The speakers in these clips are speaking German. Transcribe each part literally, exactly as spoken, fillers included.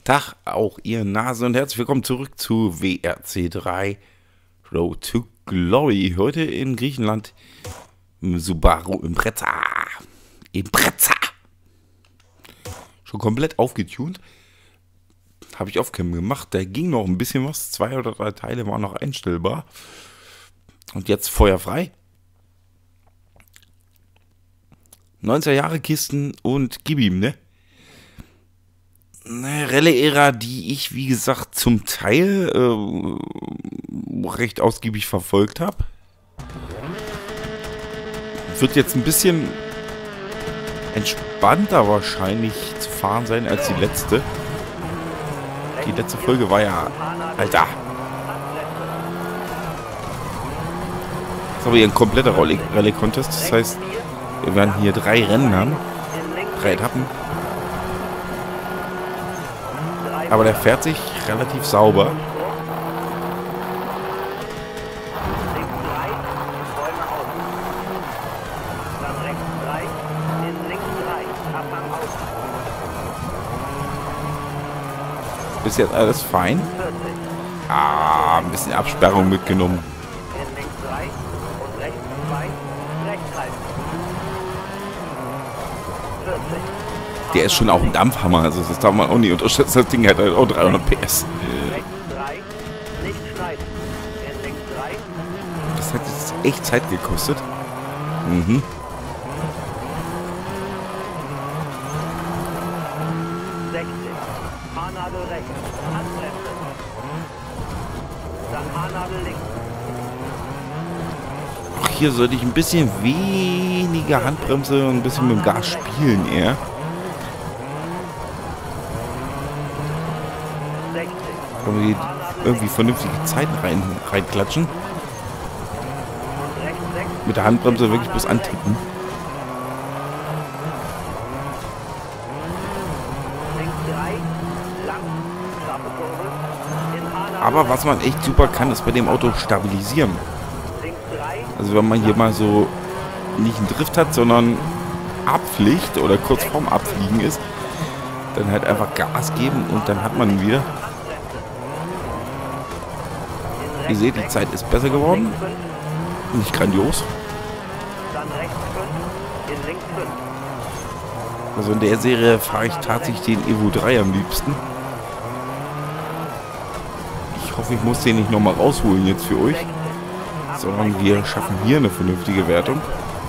Tag, auch ihr Nase und herzlich willkommen zurück zu W R C drei Road to Glory. Heute in Griechenland im Subaru Impreza. Impreza. Schon komplett aufgetunt. Habe ich Offcam gemacht. Da ging noch ein bisschen was. Zwei oder drei Teile waren noch einstellbar. Und jetzt feuerfrei. neunziger Jahre Kisten und gib ihm, ne? Eine Rallye-Ära, die ich, wie gesagt, zum Teil äh, recht ausgiebig verfolgt habe. Wird jetzt ein bisschen entspannter wahrscheinlich zu fahren sein als die letzte. Die letzte Folge war ja... Alter! Das ist aber hier ein kompletter Rallye-Contest. Das heißt, wir werden hier drei Rennen haben. Drei Etappen. Aber der fährt sich relativ sauber. Bis jetzt alles fein. Ah, ein bisschen Absperrung mitgenommen. Der ist schon auch ein Dampfhammer, also das darf man auch nicht unterschätzen. Das Ding hat halt auch dreihundert P S. Das hat jetzt echt Zeit gekostet. Mhm. Ach, hier sollte ich ein bisschen weniger Handbremse und ein bisschen mit dem Gas spielen eher. Können wir irgendwie vernünftige Zeiten rein, reinklatschen. Mit der Handbremse wirklich bloß antippen. Aber was man echt super kann, ist bei dem Auto stabilisieren. Also wenn man hier mal so nicht einen Drift hat, sondern abfliegt oder kurz vorm Abfliegen ist, dann halt einfach Gas geben und dann hat man ihn wieder. Ihr seht, die Zeit ist besser geworden. Nicht grandios. Also in der Serie fahre ich tatsächlich den Evo drei am liebsten. Ich hoffe, ich muss den nicht nochmal rausholen jetzt für euch. Sondern wir schaffen hier eine vernünftige Wertung.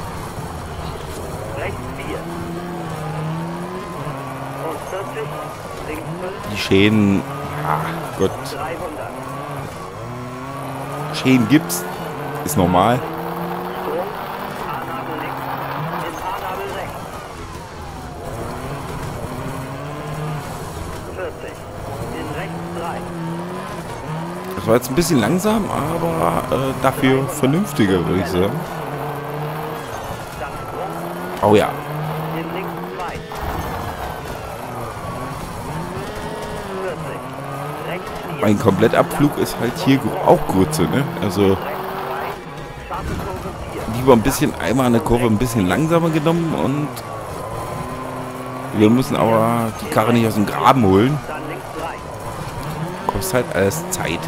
Die Schäden, ja Gott. Schäden gibt's, ist normal. Das war jetzt ein bisschen langsam, aber äh, dafür vernünftiger, würde ich sagen. Oh ja. Mein Komplettabflug ist halt hier auch Grütze, ne? Also lieber ein bisschen einmal an der Kurve ein bisschen langsamer genommen und wir müssen aber die Karre nicht aus dem Graben holen. Kostet halt alles Zeit.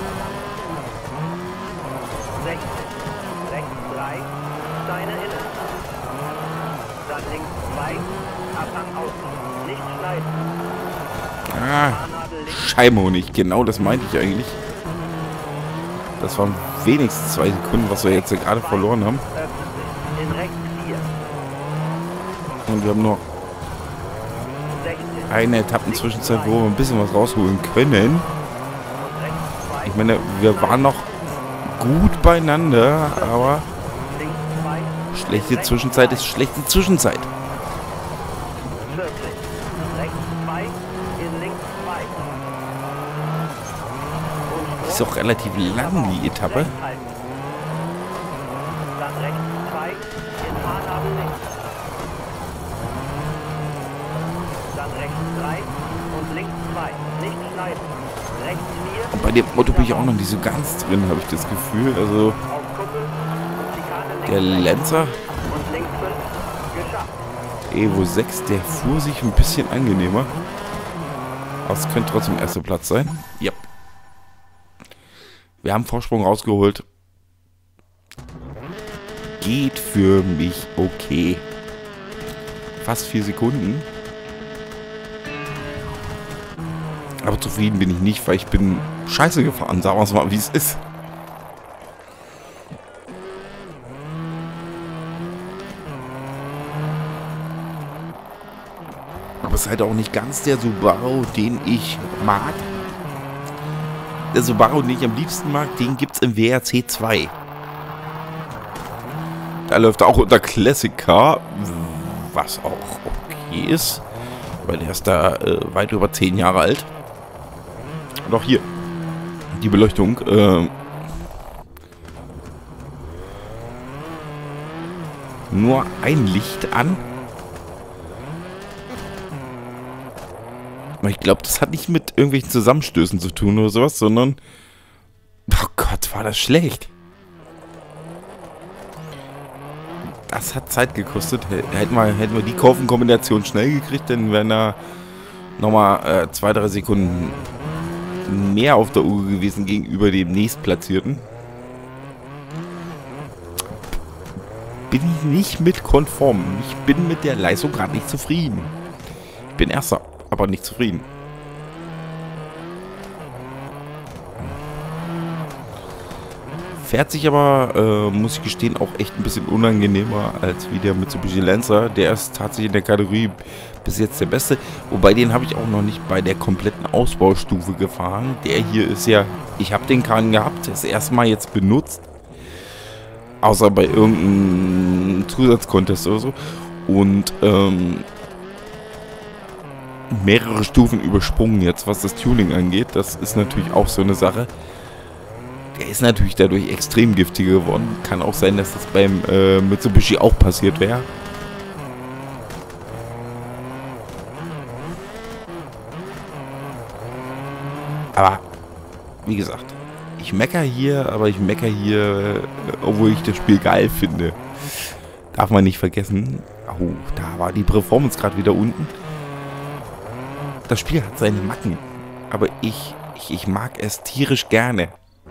Ah, Scheibenhonig, genau das meinte ich eigentlich. Das waren wenigstens zwei Sekunden, was wir jetzt gerade verloren haben. Und wir haben noch eine Etappenzwischenzeit, wo wir ein bisschen was rausholen können. Ich meine, wir waren noch gut beieinander, aber schlechte Zwischenzeit ist schlechte Zwischenzeit. Ist auch relativ lang, die Etappe. Und bei dem Auto bin ich auch noch nicht so ganz drin, habe ich das Gefühl. Also der Lancer Evo sechs, der fuhr sich ein bisschen angenehmer. Aber es könnte trotzdem erster Platz sein. Yep. Wir haben Vorsprung rausgeholt. Geht für mich okay. Fast vier Sekunden. Aber zufrieden bin ich nicht, weil ich bin scheiße gefahren. Sagen wir es mal, wie es ist. Aber es ist halt auch nicht ganz der Subaru, den ich mag. Der Subaru, den ich am liebsten mag, den gibt es im W R C zwei. Da läuft er auch unter Classic Car, was auch okay ist, weil der ist da äh, weit über zehn Jahre alt. Und auch hier, die Beleuchtung, äh, nur ein Licht an. Ich glaube, das hat nicht mit irgendwelchen Zusammenstößen zu tun oder sowas, sondern, oh Gott, war das schlecht. Das hat Zeit gekostet. Hätten wir, hätten wir die Kurvenkombination schnell gekriegt, dann wären da nochmal äh, zwei, drei Sekunden mehr auf der Uhr gewesen gegenüber dem nächstplatzierten. Bin ich nicht mit konform. Ich bin mit der Leistung gerade nicht zufrieden. Ich bin Erster, aber nicht zufrieden. Fährt sich aber, äh, muss ich gestehen, auch echt ein bisschen unangenehmer als wie der Mitsubishi Lancer. Der ist tatsächlich in der Kategorie bis jetzt der beste. Wobei, den habe ich auch noch nicht bei der kompletten Ausbaustufe gefahren. Der hier ist ja, ich habe den Kahn gehabt, das erste Mal jetzt benutzt. Außer bei irgendeinem Zusatzcontest oder so. Und ähm, mehrere Stufen übersprungen jetzt, was das Tuning angeht. Das ist natürlich auch so eine Sache. Der ist natürlich dadurch extrem giftiger geworden. Kann auch sein, dass das beim äh, Mitsubishi auch passiert wäre. Aber, wie gesagt, ich mecker hier, aber ich mecker hier, äh, obwohl ich das Spiel geil finde. Darf man nicht vergessen. Oh, da war die Performance gerade wieder unten. Das Spiel hat seine Macken. Aber ich, ich, ich mag es tierisch gerne.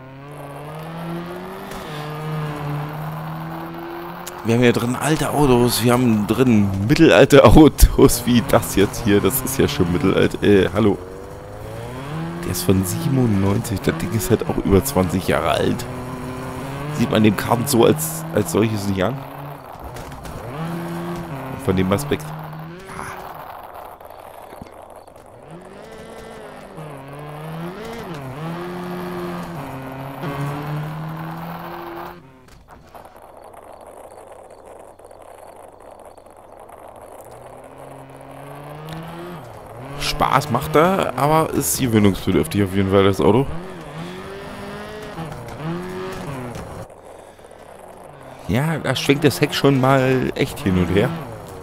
Wir haben hier drin alte Autos, wir haben drin mittelalte Autos, wie das jetzt hier. Das ist ja schon mittelalt. Äh, hallo. Der ist von siebenundneunzig, das Ding ist halt auch über zwanzig Jahre alt. Sieht man dem Karten so als, als solches nicht an. Von dem Aspekt. Ja. Spaß macht er, aber ist gewöhnungsbedürftig auf jeden Fall, das Auto. Ja, da schwenkt das Heck schon mal echt hin und her.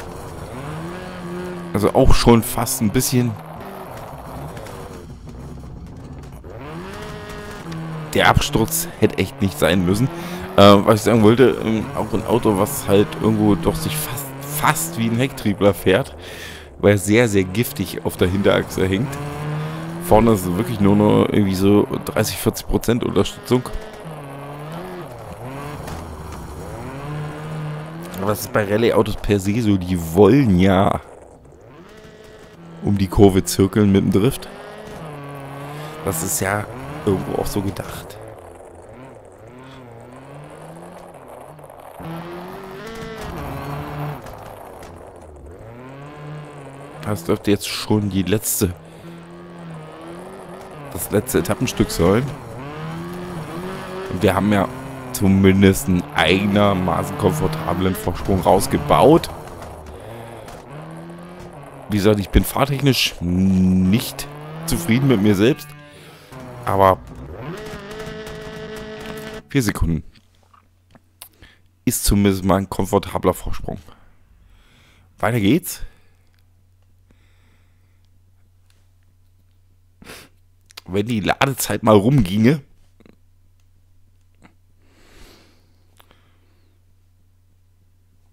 Also auch schon fast ein bisschen. Der Absturz hätte echt nicht sein müssen. Äh, was ich sagen wollte, ähm, auch ein Auto, was halt irgendwo doch sich fast, fast wie ein Hecktriebler fährt, weil er sehr, sehr giftig auf der Hinterachse hängt. Vorne ist wirklich nur noch irgendwie so dreißig, vierzig Prozent Unterstützung. Aber das ist bei Rallye-Autos per se so, die wollen ja um die Kurve zirkeln mit dem Drift. Das ist ja irgendwo auch so gedacht. Das dürfte jetzt schon die letzte, das letzte Etappenstück sein. Und wir haben ja zumindest einen einigermaßen komfortablen Vorsprung rausgebaut. Wie gesagt, ich bin fahrtechnisch nicht zufrieden mit mir selbst. Aber vier Sekunden ist zumindest mal ein komfortabler Vorsprung. Weiter geht's. Wenn die Ladezeit mal rumginge.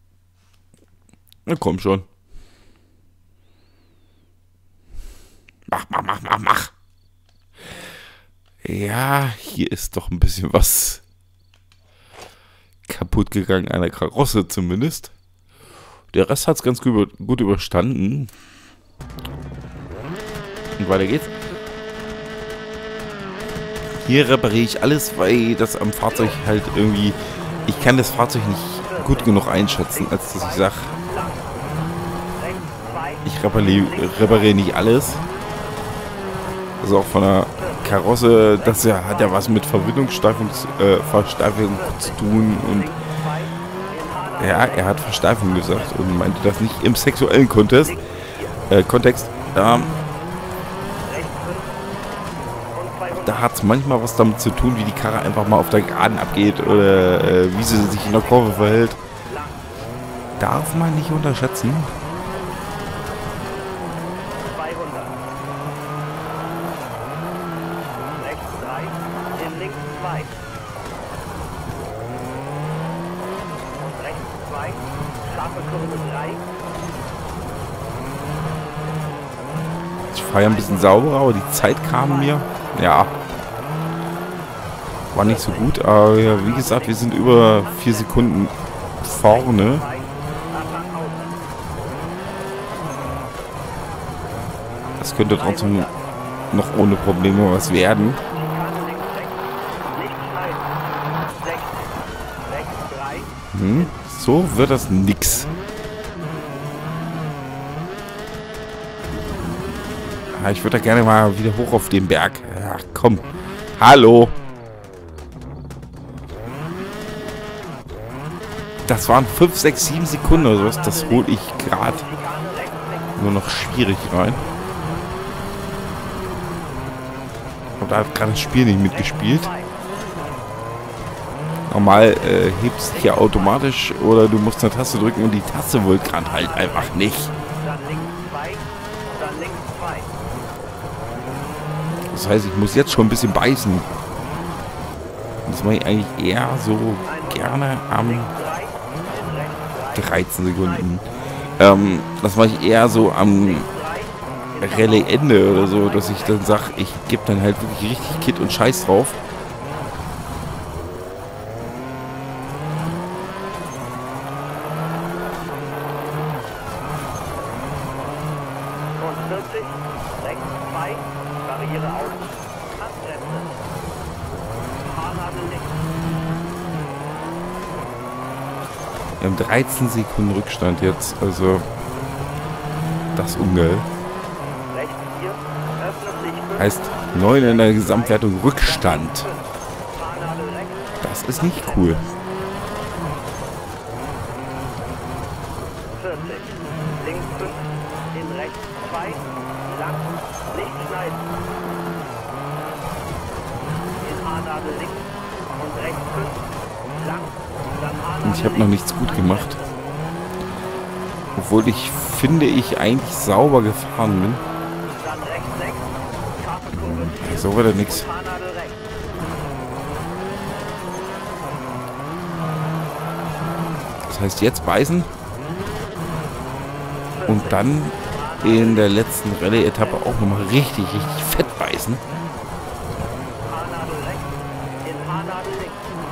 Na komm schon. mach, mach, mach, mach, mach. Ja, hier ist doch ein bisschen was kaputt gegangen, an der Karosse zumindest. Der Rest hat es ganz gut, gut überstanden. Und weiter geht's. Hier repariere ich alles, weil das am Fahrzeug halt irgendwie... Ich kann das Fahrzeug nicht gut genug einschätzen, als dass ich sage, ich repariere, repariere nicht alles. Also auch von der Karosse, das ja, hat ja was mit Verwindungssteifung äh, Versteifung zu tun. Und ja, er hat Versteifung gesagt und meinte das nicht im sexuellen Kontext. Äh, Kontext. Ähm, Da hat es manchmal was damit zu tun, wie die Karre einfach mal auf der Geraden abgeht oder äh, wie sie sich in der Kurve verhält. Darf man nicht unterschätzen. zweihundert. Rechts drei, in links zwei. Und rechts zwei, scharfe Kurve drei. Ich fahre ja ein bisschen sauberer, aber die Zeit kam mir. Ja. War nicht so gut, aber ja, wie gesagt, wir sind über vier Sekunden vorne. Das könnte trotzdem noch ohne Probleme was werden. Hm, so wird das nix. Ja, ich würde da gerne mal wieder hoch auf den Berg. Ach komm. Hallo. Das waren fünf, sechs, sieben Sekunden oder sowas. Das hole ich gerade nur noch schwierig rein. Und da hat gerade das Spiel nicht mitgespielt. Normal äh, hebt es sich ja automatisch oder du musst eine Taste drücken und die Taste wohl gerade halt einfach nicht. Das heißt, ich muss jetzt schon ein bisschen beißen. Und das mache ich eigentlich eher so gerne am dreizehn Sekunden. Ähm, das mache ich eher so am Rallye-Ende oder so, dass ich dann sage, ich gebe dann halt wirklich richtig Kit und Scheiß drauf. Wir haben dreizehn Sekunden Rückstand jetzt, also das ist ungeil. Heißt neun in der Gesamtwertung Rückstand. Das ist nicht cool. vierzig, links fünf, in rechts zwei, lang, nicht schneiden. In A-Nadel links und rechts fünf, lang, dann A-Nadel. Und ich habe noch nichts gut gemacht. Obwohl ich finde, ich eigentlich sauber gefahren bin. Dann rechts sechs, scharfe Kurve vier, So wird er nix. A-Nadel rechts. Das heißt jetzt beißen. Und dann in der letzten Rallye-Etappe auch nochmal richtig, richtig fett beißen. A-Nadel rechts, in A-Nadel links.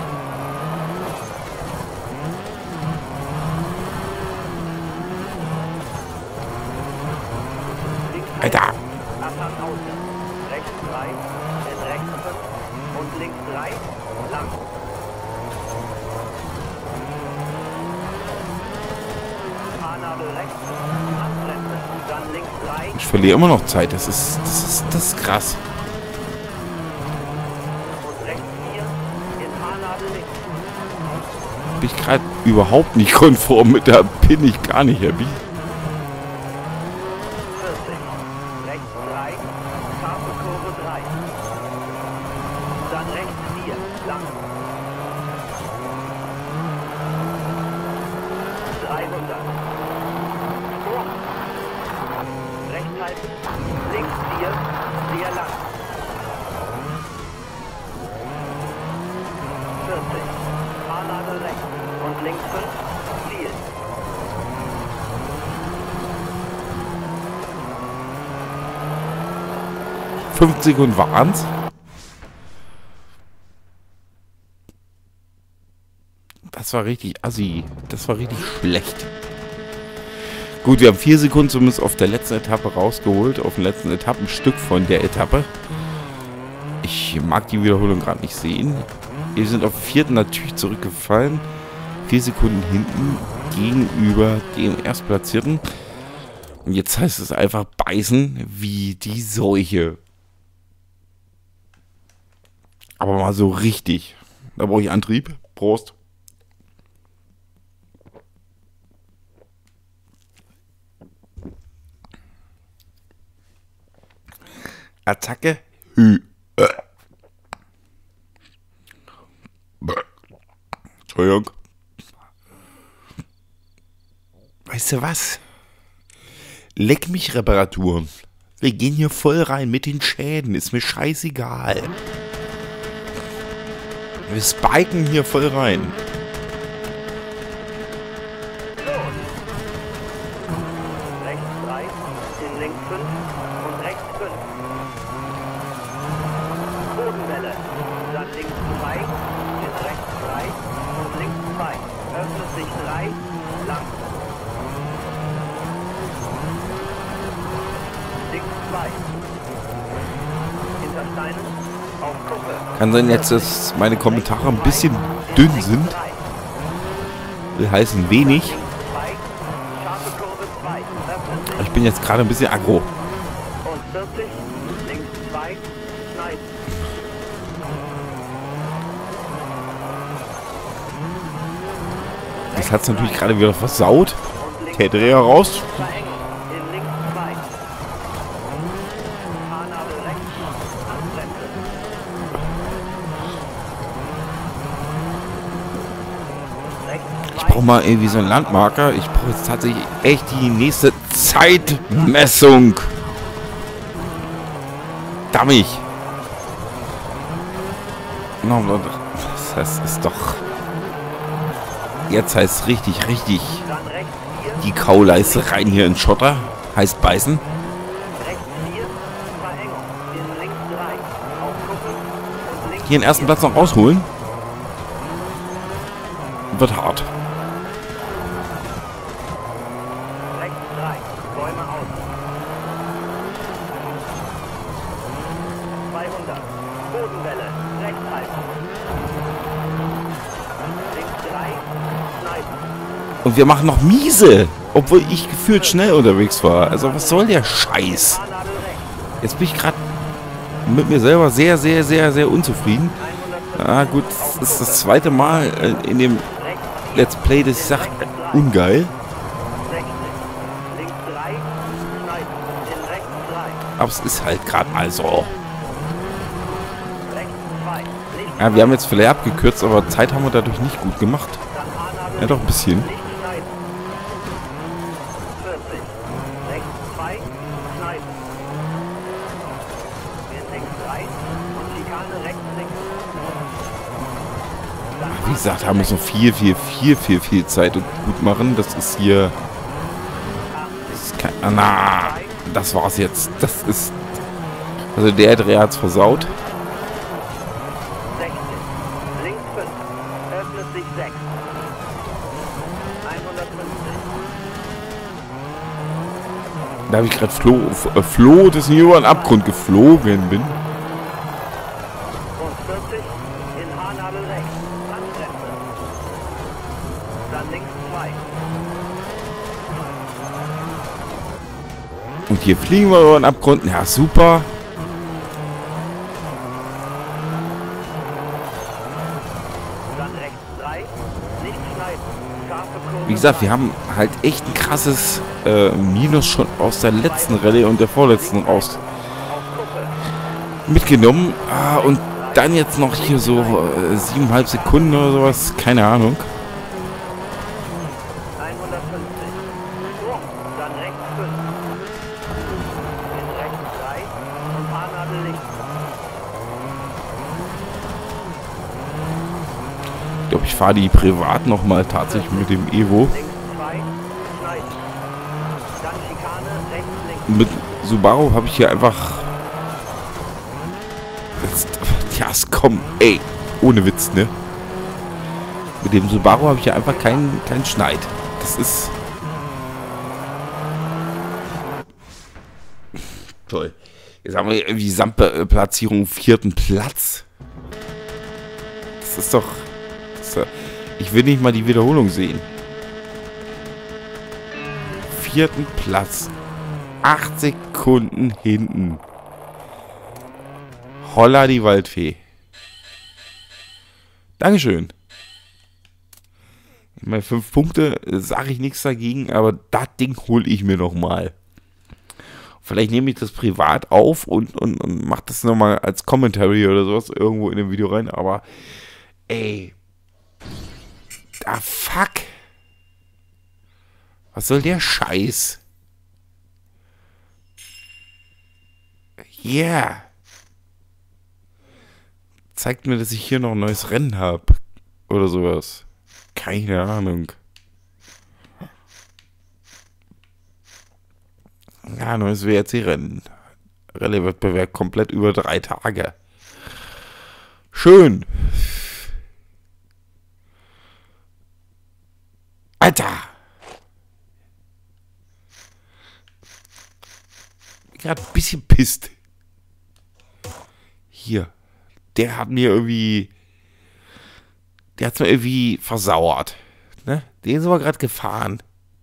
Alter! Abfahrt außen. Rechts drei, in rechts fünf und links drei, lang. A-Nabel rechts, Handbremse, dann links drei. Ich verliere immer noch Zeit. Das ist, das ist, das ist krass. Und rechts vier, in A-Nabel links. Bin ich gerade überhaupt nicht konform mit der bin ich gar nicht happy. vierzig, rechts drei, scharfe Kurve drei. Dann rechts vier, lang. dreihundert. Vor. Rechts halten, links vier, sehr lang. vierzig, A-Nabel rechts und links fünf, viel. fünf Sekunden waren's. Das war richtig assi. Das war richtig schlecht. Gut, wir haben vier Sekunden zumindest auf der letzten Etappe rausgeholt. Auf dem letzten Etappenstück von der Etappe. Ich mag die Wiederholung gerade nicht sehen. Wir sind auf vierten natürlich zurückgefallen. Vier Sekunden hinten gegenüber dem Erstplatzierten. Und jetzt heißt es einfach beißen wie die Seuche. Aber mal so richtig. Da brauche ich Antrieb. Prost. Attacke. Hü. Äh. Entschuldigung. Weißt du was? Leck mich Reparaturen. Wir gehen hier voll rein mit den Schäden. Ist mir scheißegal. Wir spiken hier voll rein. Rechts drei, in links fünf und rechts fünf. Bodenwelle. Dann links zwei, in rechts drei und links zwei. Öffnet sich drei, lang. Links zwei. Hinter Steinen, auf Kuppe. Kann sein jetzt, dass meine Kommentare ein bisschen dünn sind. Will heißen wenig. Scharfe Kurve zwei. Öffnet sich. Ich bin jetzt gerade ein bisschen aggro. Und vierzig, links zwei, schneiden. Das hat es natürlich gerade wieder versaut. Der Dreher raus. Verengen, in links zwei. Haarnadel rechts, Handbremse. Rechts Ich zwei, brauche mal irgendwie so einen Landmarker. Ich brauche jetzt tatsächlich echt die nächste Zeitmessung. Dammig. Das ist doch... Jetzt heißt es richtig, richtig dann rechts vier, die Kauleiste rein hier in Schotter. Heißt beißen. rechts vier, Verengung, in links drei. Auf Kuppe und links Hier den ersten Platz noch rausholen. Wird hart. rechts drei, Bäume aus. zweihundert, Bodenwelle, rechts halten. Links drei, schneiden. Und wir machen noch miese. Obwohl ich gefühlt schnell unterwegs war. Also was soll der Scheiß? Haarnadel rechts, Jetzt bin ich gerade mit mir selber sehr, sehr, sehr, sehr unzufrieden. Ah gut, das ist das zweite Mal äh, in dem rechts vier, Let's Play, dass ich sage, ungeil. sechzig, links drei, schneiden. In rechts drei, Aber es ist halt gerade mal so. rechts zwei, nicht Ja, wir haben jetzt vielleicht abgekürzt, aber Zeit haben wir dadurch nicht gut gemacht. dann Haarnadel Ja, doch ein bisschen. nicht schneiden. vierzig, rechts zwei, schneiden. In links drei und Schikane rechts links. Dann Wie gesagt, haben wir so viel, viel, viel, viel, viel Zeit und gut machen. Das ist hier... Das ist kein... Ah, na, das war's jetzt. Das ist... Also der Dreher hat's versaut. sechzig, links fünf, öffnet sich sechs. hundertfünfzig, Da habe ich gerade Flo, äh, Flo, dass ich über den Abgrund geflogen bin. und vierzig, in Haarnadel rechts, Handbremse. Dann links zwei, Und hier fliegen wir über den Abgrund. Ja, super. dann rechts drei, nicht schneiden, scharfe Kurve. Wie gesagt, wir haben halt echt ein krasses äh, Minus schon aus der letzten Rallye und der vorletzten raus auf Kuppe, mitgenommen. Ah, und dann jetzt noch hier so äh, siebeneinhalb Sekunden oder sowas. Keine Ahnung. hundertfünfzig, Sprung, dann rechts fünf. In rechts drei und Haarnadel links. Ich glaube, ich fahre die privat nochmal tatsächlich mit dem Evo. Links zwei, schneiden. Dann Schikane rechts links. Mit Subaru habe ich hier einfach Jetzt, ja, komm, ey. Ohne Witz, ne? Mit dem Subaru habe ich ja einfach keinen keinen Schneid. Das ist... Toll. Jetzt haben wir irgendwie Gesamtplatzierung vierten Platz. Das ist doch... Das ist doch ich will nicht mal die Wiederholung sehen. Vierten Platz. Acht Sekunden hinten. Holla die Waldfee. Dankeschön. Meine fünf Punkte sage ich nichts dagegen, aber das Ding hole ich mir noch mal. Vielleicht nehme ich das privat auf und, und, und mache das nochmal als Commentary oder sowas irgendwo in dem Video rein, aber ey. Ah, fuck. Was soll der Scheiß? Yeah. Zeigt mir, dass ich hier noch ein neues Rennen habe. Oder sowas. Keine Ahnung. Ja, neues W R C-Rennen. Rallye-Wettbewerb komplett über drei Tage. Schön. Alter. Gerade ein bisschen pisst. Hier. Der hat mir irgendwie... Der hat mir irgendwie versauert. Ne? Den sind wir gerade gefahren.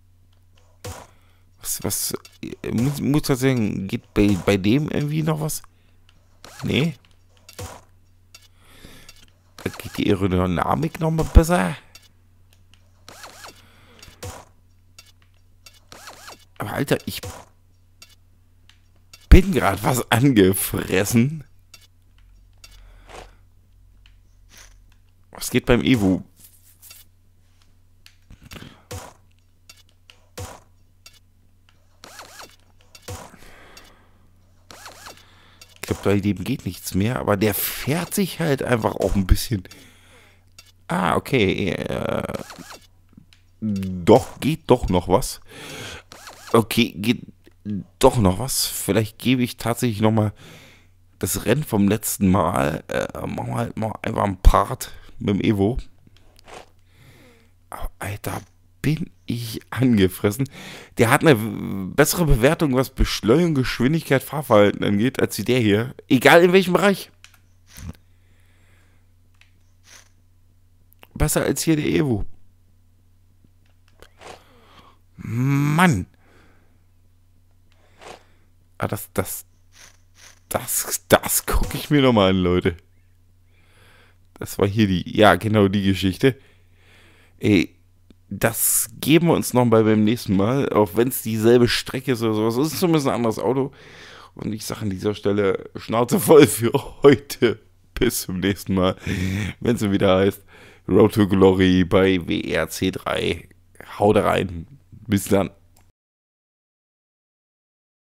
Was, was... Muss, muss ich sagen, geht bei, bei dem irgendwie noch was? Nee. Da geht die Aerodynamik noch mal besser. Aber Alter, ich bin gerade was angefressen. Was geht beim Evo? Ich glaube, bei dem geht nichts mehr, aber der fährt sich halt einfach auch ein bisschen. Ah, okay. Äh, doch, geht doch noch was. Okay, geht doch noch was. Vielleicht gebe ich tatsächlich noch mal das Rennen vom letzten Mal. Äh, machen wir halt mal einfach einen Part mit dem Evo. Aber Alter, bin ich angefressen. Der hat eine bessere Bewertung, was Beschleunigung, Geschwindigkeit, Fahrverhalten angeht, als wie der hier. Egal in welchem Bereich. Besser als hier der Evo. Mann. Ah, das, das, das, das gucke ich mir nochmal an, Leute. Das war hier die, ja, genau die Geschichte. Ey, das geben wir uns nochmal beim nächsten Mal, auch wenn es dieselbe Strecke ist oder sowas. Es ist zumindest ein anderes Auto. Und ich sage an dieser Stelle, Schnauze voll für heute. Bis zum nächsten Mal, wenn es wieder heißt Road to Glory bei W R C drei. Haut rein. Bis dann.